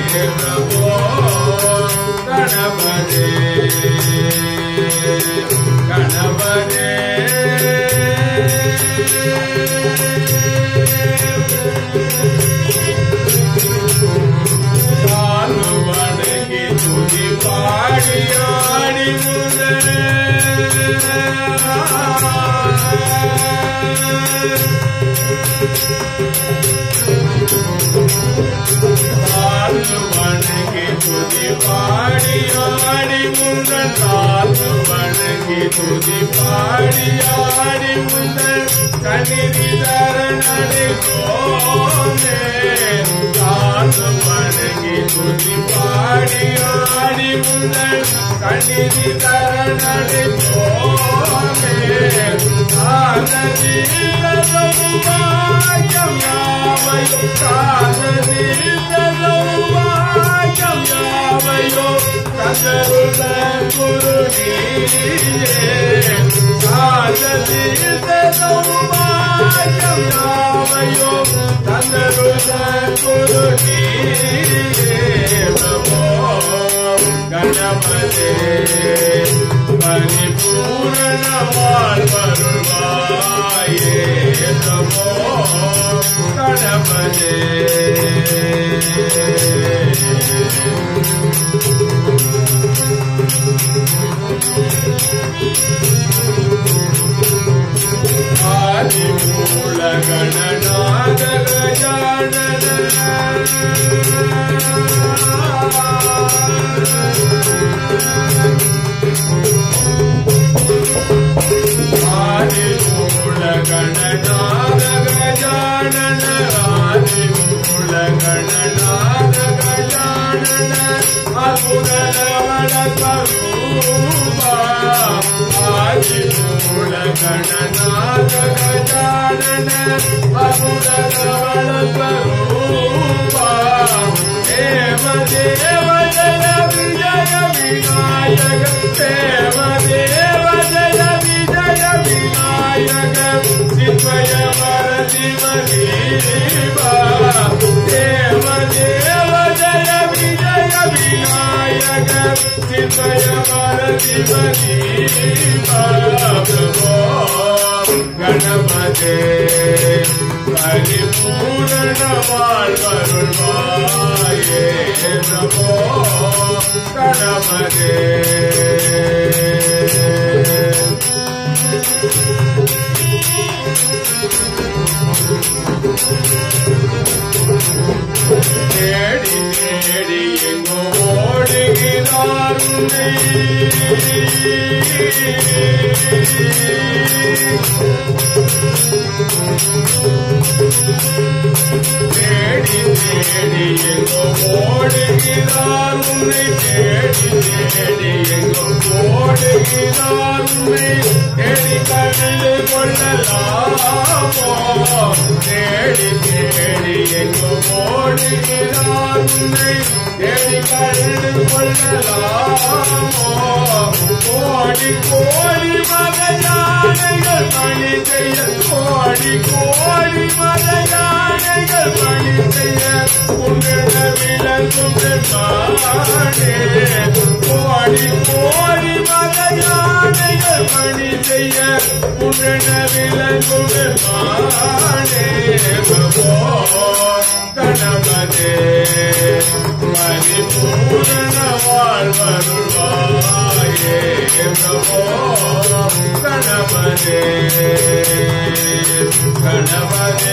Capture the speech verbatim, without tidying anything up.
नमो गणपते गणपते कालु वणगी तुझी पाड़ी आड़ी मुझे वणगी तुझी पाड़ी आड़ी मुंदर कालु वणगी तुझी पाड़ी आड़ी मुंदर कनिरी धरणि कोने कालु वणगी तुझी पाड़ी आड़ी मुंदर कनिरी धरणि कोने कालजी लवुवायम यावयो कालजी लवुवायम यावयो कंदरुल गुरुनीये कालजी लवुवायम यावयो कंदरुल गुरुनीये नमो गणपते परिपूर्ण वाल्वरुवाये नमो गणपते आदिमूल गणनाथ गजानन आदिमूल गणनाथ गजानन आदिमूल गणनाथ गजानन अपुरलवल स्वरूपा आदिमूल गणनाथ गजानन अपुरलवल स्वरूपा देव देव जय विजय विनायक देव देव जय विजय विनायक शिवय वरदिव दीवा देव देव जय विजय विनायक शिवय वरदिव दीवा नमो गणपते परिपूर्ण वाल्वरुवाये नमो गणपते தேடி தேடி எங்கோ ஓடுகிறார் உன்னை தேடி தேடி எங்கோ ஓடுகிறார் உன்னை தேடி தேடி எங்கோ ஓடுகிறார் உன்னை தேடி கண்டு கொள்ளலாமோ தேடி தேடி எங்கோ ஓடுகிறார் உன்னை தேடி கண்டு கொள்ளலாமோ கோடி கோடி மகயானைகள் பணி செய்ய கோடி கோடி மகயானைகள் பணி செய்ய உன்னிட விளங்கும் பெருமானே கோடி கோடி மகயானைகள் பணி செய்ய உன்னிட விளங்கும் பெருமானே நமோ गणपते परिपूर्ण वाल्वरुवाये नमो गणपते गणपते